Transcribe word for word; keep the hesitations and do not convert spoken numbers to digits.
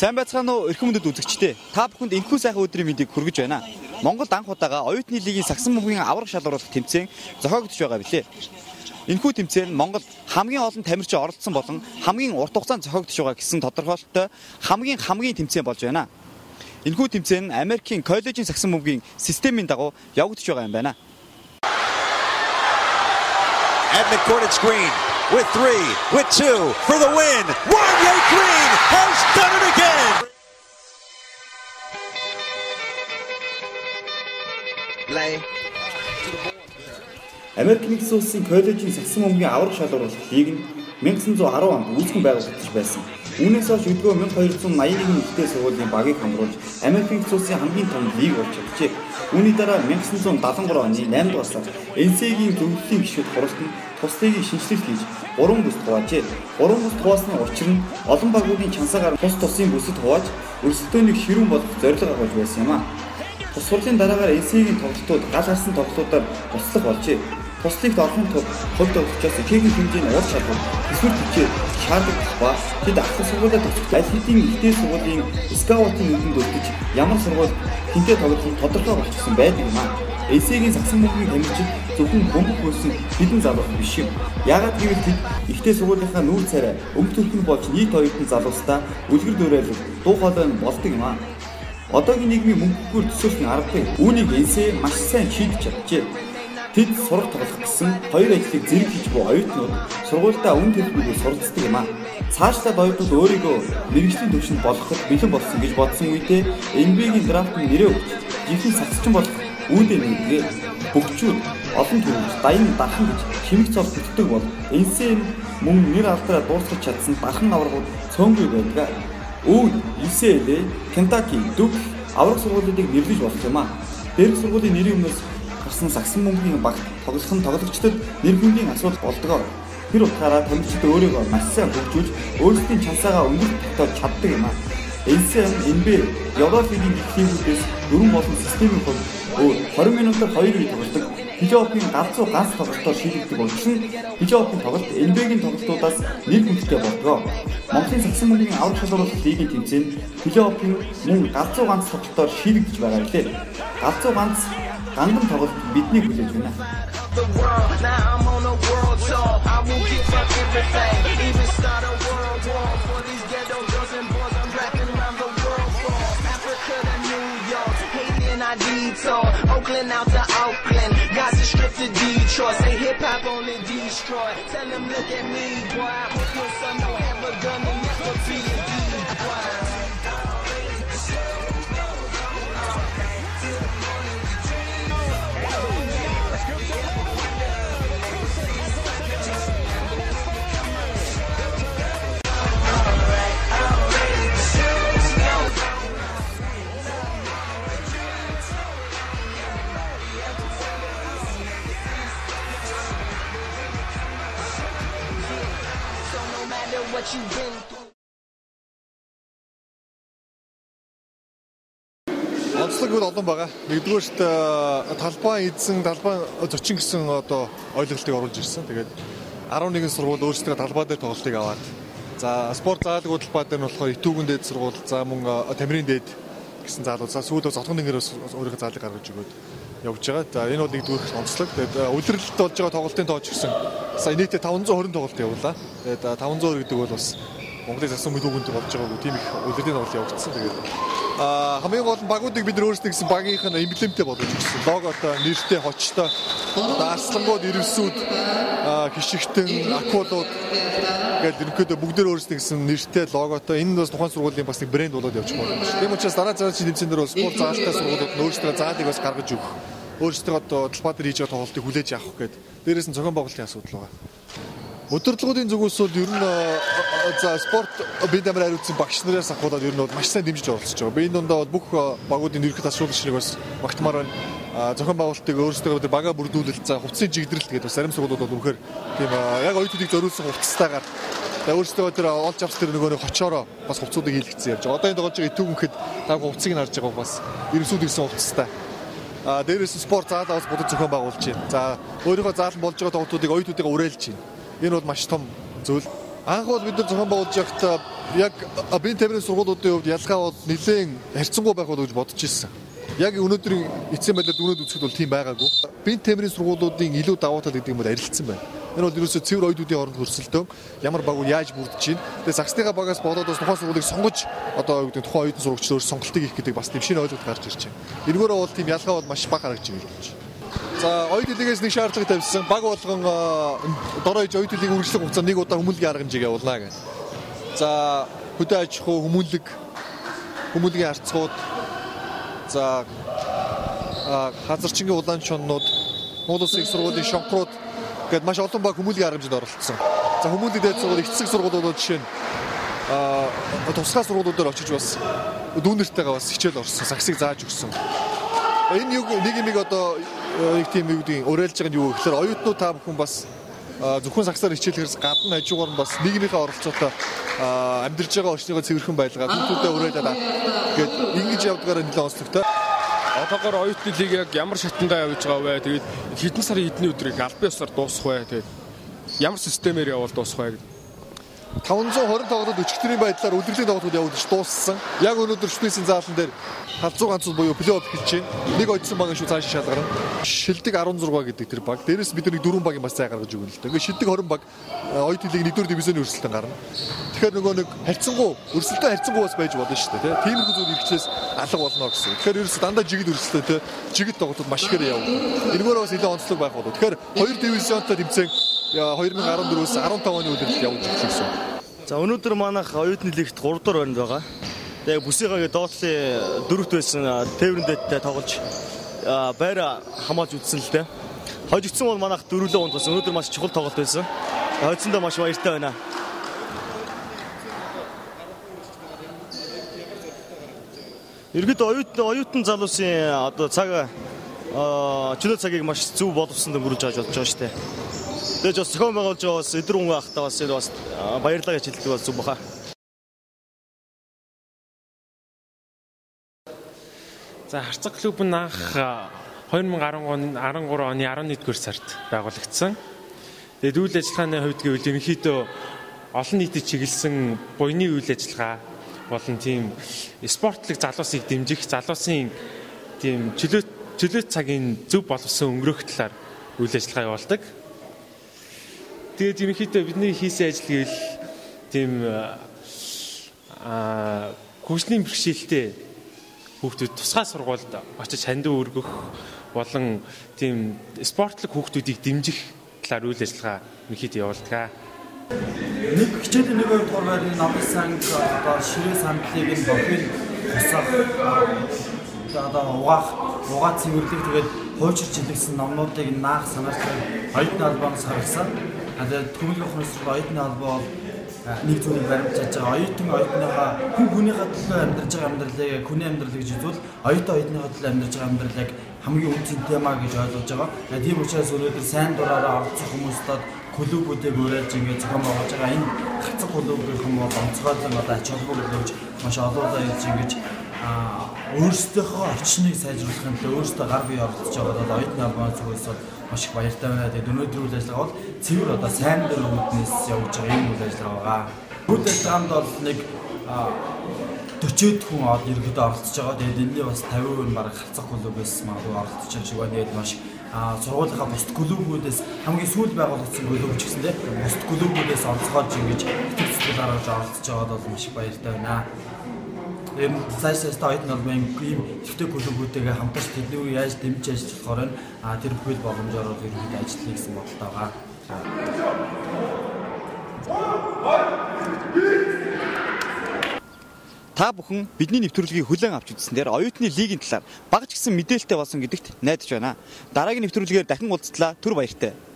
Сайн байцгаана уу эрхэм мөндөд үзэгчдээ. Та бүхэнд энэхүү сайхан өдрийн мэндийг хүргэж байна. Монголд анх удаага оюутны лигийн сагсан бөмбөгийн аврах шалгаруулах тэмцээн зохиогдож байгаа билээ. Энэхүү тэмцээнд Монгол хамгийн олон тамирчин оролцсон болон хамгийн урт хугацаанд зохиогдож байгаа гэсэн тодорхойлолттой хамгийн хамгийн тэмцээн болж байна. Энэхүү тэмцээн нь Америкийн коллежийн сагсан бөмбөгийн системийн дагуу явагдаж байгаа юм байна. At midcourt it's Green with three, with two for the win. Wanye Green has done it again. Play. Америк нэгдсэн улсын коллежийн сагсан бөмбөгийн аврах шалгаруулах лиг нь 천구 сан десять онд үүсгэн байгуулагдаж байсан. Үүнээс хойш өдгөө 천구 сан двести восемьдесят нэгэн ихтэй сургуулийн багийг хамруулж Америк нэгдсэн улсын хамгийн том лиг болж чаджээ. Үүний дараа 천구 сан даатгалсан оны найман дугаар сард эн си эй-ийн зөвлөлийн гишүүд хуралд нь тус лигийн шинжилэл хийж гурван бүст хуваажээ. Гурван бүст хуваасны учир нь олон багуудын чансаагаар тус тусын бүсэд хувааж өрсөлдөөнийг ширүүн болгох зорилго авч байсан юм а. Тус сурлын дараагаар эн си эй-ийн тоглолтууд гал харсан тоглолтуудаар туслах болжээ. Туслалд орохын тулд хувь тоглогчоос ихэнх хэмжээний ур чадвар, төсвөр төчөө шаардлагатай ба тэд ахлах сургуулиуд төгсөх аль хэдийн ихтэй сургуулийн скаутын нүдэнд өртөж ямар сургууль тэнтэй тоглох нь тодорхой болчихсон байдаг юм аа. эн си эй-ийн сагсан бөмбөгийн тамирчид зөвхөн бөмбөг хөөсөн хэдэн залуу биш юм. Яагаад гэвэл тэд ихтэй сургуулийнхаа нүүр царай өмг төрхөнд болж нийт оюутан залуустаа үлгэр дуурайл дуу хоолой нь болдог юм аа. Одоогийн нийгмийн мөнгөгүй төсөөлөх аргагүй. Үүнийг эн си эй маш сайн шийдэж чаджээ. Тэд сурах тоглох гэсэн хоёр ажлыг зэрэг хийж буй оюутнууд сургуультай үн төлбөрөөр суралцдаг юм аа. Цаашлаад оюутнууд өөрийгөө мэргэжлийн төвшөнд болгоход бэлэн болсон гэж бодсон үедээ эн би эй-ийн драфт нь нэрээ өгч жинхэнэ сагсчин болох үүдээ нэгдгээ бөхчүүд олон төрөлж дайны дархан гэж хэмиг цол бүтдэг бол эн си эй мөн нэр алдраа дуусгах чадсан дархан аврагууд цөөнгүй байдаг. Үүд, ю си эл эй, Kentucky, Duke аврах сургуулиудыг нэрлэж болох юм аа. Дээрх сургуулийн нэрийн өмнөөс гарсан сагсан бөмбөгийн багт тоглох нь тоглогчдод нэр хүндийн асуудал болдог. Тэр утгаараа тамирчид өөрийгөө маш сайн хөгжүүлж өөрсдийн чансаагаа өнгөрөх тогтоож чаддаг юм аа. эн си эй, эн би эй, Европын лигүүдээс дөрвөн болон системийн хувьд двадцать минутаар хоёр үе тоглодог. Плей-оффын галзуу ганц тоглолтоор шийдэгдэх учраас плей-оффын тоглолт эн би эй-ийн тоглолтуудаас нэр хүндтэй болдог. Монголын сагсан бөмбөгийн аврах шалгаруулах лигийн тэмцээнд плей-оффын мөн галзуу ганц тоглолтоор шийдэгдэж байгаа билээ. Галзуу ганц гандан тоглолт бидний хүлээж байна. Oakland out to Oakland, got to strip to Detroit. Say hip hop only destroy. Tell them look at me, boy. I hope your son don't have a gun and never be a decoy. What you've been through. Онцлог бол олон байгаа. Нэгдүгээрт талбай эзэн, талбай зочин гэсэн одоо ойлголтыг оруулж ирсэн. Тэгээд арван нэгэн сургууль өөрсдөө талбай дээр тоглолтыг аваад. За спорт заалгын талбай дээр нь болохоор итүүгэн дээд сургууль, за мөн тамирын дээд гэсэн заалууд. За сүүлдээ зотгон нэнгэрээс өөрийнхөө заалыг гаргаж өгөөд явж байгаа. За энэ бол нэгдүгээр онцлог. Тэгээд удирдалт болж байгаа тоглолтын тооч гэсэн сая нийтээ таван зуун хорин тоглолт явуулаа. Тэгээд таван зуун гэдэг бол бас Монголын сагсан бөмбөгийн төвөнд болж байгаагүй тийм их удирдлагын тоглолт явагдсан. Тэгээд а хамгийн гол нь багуудыг бид өөрсдөө гэсэн багийнх нь эмблемтэй болгож өгсөн. Логотой, нэртэй, хочтой, арслангууд, ирвсүүд, хишигтэн, акулууд гэдэг ерөнхийдөө бүгдээр өөрсдөө гэсэн нэртэй, логотой. Энэ нь бас тухайн сургуулийн бас нэг брэнд болоод явчих болно шүү. Тийм учраас дараа цаашаа тэмцээнээр бол спорт заалтай сургуулиуд нь өөрсдөө заалыг бас гаргаж өгөх. Өөрсдөө одоо талбай дээр хийж байгаа тоглолтыг хүлээж авах гэдэг. Дээрээс нь зохион байгуулалтын асуудал байгаа. Удирдлагуудын зүгээс бол ер нь за спорт бид амар хариуцсан багш нараас ахуулаад ер нь бол маш сайн дэмжиж оролцож байгаа. Би энэ дундаа бол бүх багуудын ерөнхий тасалбарчныг бас багтмаар байна. Зохион байгуулалтыг өөрсдөө бага бүрдүүлэлт за хувцсын чигдрэлт гэдэг бас зарим сургуулиуд бол үнэхээр тийм яг оюутнуудыг зориулсан хувцастайгаар өөрсдөө тэр олж авс тэр нөгөө хочоороо бас хувцсуудыг хийлгэсэн ярьж байгаа. Одоо энэ тоглож байгаа итүүг гэхэд та хувцсыг нь харж байгаа бас ерөнсүүд ирсэн хувцастай. А дээрээс спорт заалаа бас бодож зохион байгуулж байна. За өөрийнхөө заалан болж байгаа тоглолтуудыг оюутнуудыг уриалж байна. Энэ бол маш том зүйл. Анх бол бид нар зохион байгуулж байхдаа яг бие тамирын сургуулиудын хувьд ялгаа бол нэлээд харьцангуй байх болов гэж бодож ирсэн. Яг өнөөдрийн эцсийн байдлаар дүнээд үзэхэд бол тийм байгаагүй. Бие тамирын сургуулиудын илүү давуу тал гэдэг юм бол арилцсан байна. Энэ бол ерөөсөө цэвэр оюутнуудын хооронд хөрсөлтөө ямар баг яаж бүрдэж байна. Тэгээ загсныхаа багаас болоод бас тухайн сургуулийг сонгож одоо юу гэдэг тухайн оюутан сурагч өөр сонголтыг хийх гэдэг бас тийм шинэ ойлголт гарч ирж байна. Энэгээрээ бол тийм ялгаа бол маш бага харагдаж байна. За оюутны лигээс нэг шаардлага тавьсан. Баг болгон доройж оюутны лиг үргэлжлэх хугацаанд нэг удаа хүмүүнлэгийн арга хэмжээг явуулнаа гэх. За хөдөө аж ахуй хүмүүнлэг хүмүүнлэгийн арцгууд за хазарчингийн улаан чоннууд Монгол Улсын их сургуулийн шонхрууд гээд маш олон баг хүмүүнлэгийн арга хэмжээнд оролцсон. За хүмүүнлэг дээд сургууль эцэг сургуулиудад жишээ нь а тусгай сургуулиудаар очиж бас дүүнэртэйгээ бас хичээл орсон, саксыг зааж өгсөн. Энэ юу нэг юм одоо нэг тийм юу гэдэг уриалж байгаа нь юу гэхээр оюутнууд та бүхэн бас зөвхөн саксаар хичээлэхээс гадна хажуугаар нь бас нийгмийнхээ оролцоотой амьдарч байгаа орчныгоо цэвэрхэн байлгаа хүүхдүүдэд уриалаад гээд ингэж явдгаараа нэлээд онцлогтой. Одоогоор оюутны лиг яг ямар шатандаа явж байгаа вэ? Тэгээд хэдэн сарын эдний өдрийг албан ёсоор дуусах вэ? Тэгээд ямар системээр явал дуусах вэ? таван зуун хорин тоглолт өчигдрийн байдлаар удирдлагын тоглолтууд явуулж дууссан. Яг өнөөдөр шүтээсийн заалан дээр халзуу ганцуд буюу плей-офф эхэлж байна. Нэг оюутсан баг шүү цааш шалгарна. Шилдэг арван зураг гэдэг тэр баг. Дээрээс бид нэг дөрвөн багийн бас цай гаргаж өгнө л дээ. Ингээ шилдэг хорин баг оюутны лиг нэгдүгээр дивизионы өрсөлдөөн гарна. Тэгэхээр нөгөө нэг харьцангуй өрсөлдөөн харьцангуй бас байж болно шүү дээ. Тиймэрхүү зүйл ирчээс алга болно гэсэн. Тэгэхээр ерөөсөө дандаа жигд өрсөлдөөнтэй жигд тоглолтууд маш ихээр явна. Энэгээр бас нэлээд онцлог байх болов. Тэгэхээр хоёр дивизионтой тэмцээн две тысячи двадцать дөрвөөс дөрвөн оны үеэрт явж ирсэн. За өнөөдөр манайх оюутны лигт гурав дахь байранд байгаа. Тэгээ бүсийгагийн доотлын дөрөвт байсан тээврэн дээдтэй тоглож байр хамгаалж үзсэн л дээ. Хожигдсан бол манайх дөрвөлөө унд бас өнөөдөр маш чухал тоглолт байсан. Хожсондоо маш баяртай байна. Иргэд оюутан оюутан залуусын одоо цаг чөлөө цагийг маш зөв боловсронд өнгөрүүлж байгаа болж байгаа шүү дээ. Тэгээд бас зохион байгуулж байгаа бас эдэр хүн ахтаа бас энэ бас баярлалаа гэж хэлдэг бас зүг баха. За Харцаг клуб нь анх две тысячи десять оны eleven-р сард байгуулагдсан. Тэгээд үйл ажиллагааны хувьд гэвэл ерөнхийдөө олон нийтэд чиглэсэн буйны үйл ажиллагаа болон тийм спортлог залуусыг дэмжих, залуусын тийм чөлөө чөлөө цагийн зөв боловсон өнгөрөх талаар үйл ажиллагаа явуулдаг. Тэгээд ерөнхийдөө бидний хийсэн ажил гэвэл тийм аа хөгжлийн бэрхшээлтэй хүүхдүүд тусгай сургуульд очиж хандив өргөх болон тийм спортлог хүүхдүүдийг дэмжих талаар үйл ажиллагаа ерөнхийдөө явуулдаг. Нэг хичээлийн нэг хоёр дугаар байрны намын санг одоо ширээ сандлыг нь бохин тусах одоо угаах угаа цэвэрлэх тэгээд хуучирч илгэсэн номнуудыг наах санаартай оюутны албаанаас харгасан. Тэгээд төгөлгийн ухамсар оюутны албаа бол нэг зүйлийг баримтжиж байгаа. Оюутан оюутныхаа хүн хүнийхээ төлөө амьдарч байгаа амьдралыг хүний амьдрал гэж үзвэл оюутан оюутныхаа төлөө амьдарч байгаа амьдралыг хамгийн үнцэн тема гэж ойлгож байгаа. Тийм учраас өнөөдөр сайн дураараа оролцох хүмүүстад клубүүдийг уриалж ингээд зохион байгуулж байгаа. Энэ хацаг клубын хүмүүс онцгойлон одоо ач холбогдол өгч маш олоолаа хийж ингэж өөрсдийнхөө орчныг сайжруулахын тулд өөрсдөө гар бие оролцож байгаа бол оюутны албаны зүгээс маш их баяртай байна. Тэгээд өнөөдөр үйл ажиллагаа бол цэвэр одоо сайн дээр үүднээс явж байгаа юм үйл ажиллагаа байгаа. Үйл ажиллагаанд бол нэг forty хүн од ерөнхийдөө оролцож байгаа. Тэгээд энэний бас fifty percent баг хацаг клубээс магадгүй оролцож байгаа шиг байна. Тэгээд маш сургуулийнхаа бусд клубүүдээс хамгийн сүүл байгуулагдсан клуб ч гэсэн тийм бусд клубүүдээс онцгойж ингэж итгэж сэтгэл гаргаж оролцож байгаад бол маш их баяртай байна. Эм цаашаа оюутны албаны ийм ихтэй клубүүдтэйгээ хамтарч тэднийг яаж дэмжиж ажиллахаар нь тэр бүхэл боломжоор бол ерөнхийдөө ажиллана гэсэн бодолтой байгаа. Та бүхэн бидний нэвтрүүлгийг хүлээн авч үзсэн дээр оюутны лигийн талаар бага ч гэсэн мэдээлэлтэй болсон гэдэгт найдаж байна. Дараагийн нэвтрүүлгээр дахин уулзтлаа. Түр баяртай.